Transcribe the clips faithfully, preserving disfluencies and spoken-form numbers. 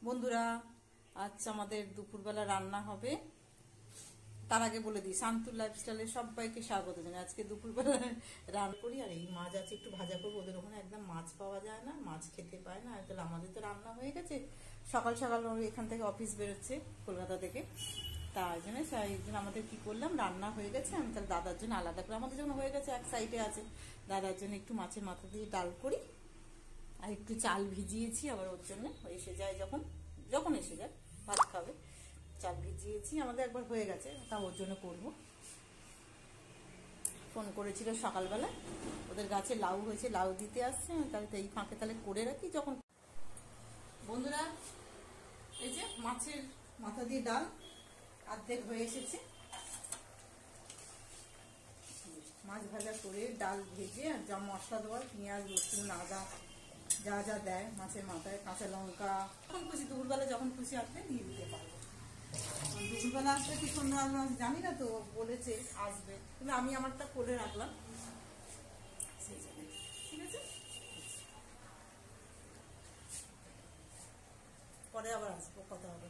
বন্ধুরা, আজ আমাদের দুপুরবেলা রান্না হবে। তার আগে বলে দিই, শান্তুর লাইফস্টাইলে সবাইকে স্বাগত জানাই। আজকে দুপুরবেলা রান্না করি, আর এই মাছ আছে একটু ভাজা করবো। ওদের ওখানে একদম মাছ পাওয়া যায় না, মাছ খেতে পায় না। তাহলে আমাদের তো রান্না হয়ে গেছে। সকাল সকাল এখান থেকে অফিস বেরোচ্ছে কলকাতা থেকে, তার জন্য সেই জন্য আমাদের কি করলাম, রান্না হয়ে গেছে। আমি তাহলে দাদার জন্য আলাদা করে, আমাদের যখন হয়ে গেছে এক সাইডে আছে, দাদার জন্য একটু মাছের মাথা দিয়ে ডাল করি, আর একটু চাল ভিজিয়েছি আবার ওর জন্য, এসে যায় যখন যখন এসে যায় ভাত খাবে, চাল ভিজিয়েছি। আমাদের একবার হয়ে গেছে, তা ওর জন্য করবো। ফোন করেছিল সকালবেলা, ওদের গাছে লাউ হয়েছে, লাউ দিতে আসছে। তাহলে এই ফাঁকে তাহলে করে রাখি যখন। বন্ধুরা, এই যে মাছের মাথা দিয়ে ডাল অর্ধেক হয়ে এসেছে। মাছ ভাজা করে ডাল ভেজে আর যা মশলা দেওয়ার, পেঁয়াজ রসুন আদা যা যা দেয় মাছের মাথায়, কাঁচা লঙ্কা, যখন খুশি দুপুরবেলা যখন খুশি আসবে দিয়ে দিতে পারবো। দুপুরবেলা আসবে কি সন্ধ্যা আসবে জানি না, তো বলেছে আসবে, কিন্তু আমি আমারটা করে রাখলাম সেই জন্য। ঠিক আছে, পরে আবার আসবো, কথা হবে।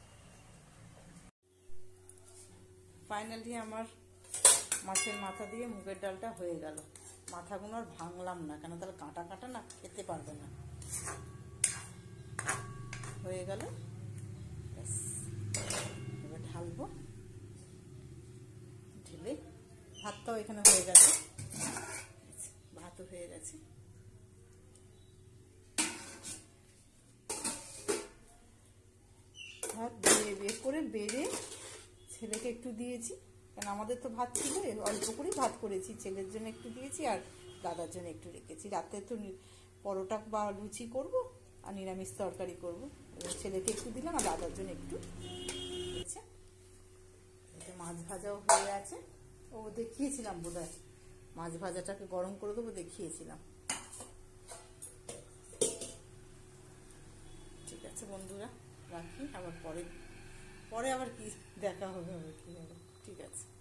ফাইনালি আমার মাছের মাথা দিয়ে মুগের ডালটা হয়ে গেল। মাথাগুলো আর ভাঙলাম না, কেন তাহলে কাঁটা কাঁটা না, খেতে পারবে না। হয়ে গেল, এবার ঢালবো। ঢেলে ভাতটাও এখানে হয়ে গেছে, ভাতও হয়ে গেছে। ভাত বের করে বেড়ে ছেলেকে একটু দিয়েছি, কারণ আমাদের তো ভাত ছিল, অল্প করেই ভাত করেছি। ছেলের জন্য একটু দিয়েছি আর দাদার জন্য একটু রেখেছি। রাতে তো পরোটা বা লুচি করব আর নিরামিষ তরকারি করব। ছেলেকে একটু দিলাম আর দাদার জন্য একটু দিয়েছে। মাছ ভাজাও হয়ে আছে, ও দেখিয়েছিলাম বোধ হয়, মাছ ভাজাটাকে গরম করে দেবো, দেখিয়েছিলাম। ঠিক আছে বন্ধুরা, রাখি, আবার পরে পরে আবার কি দেখা হবে, আবার কি হবে। ঠিক আছে।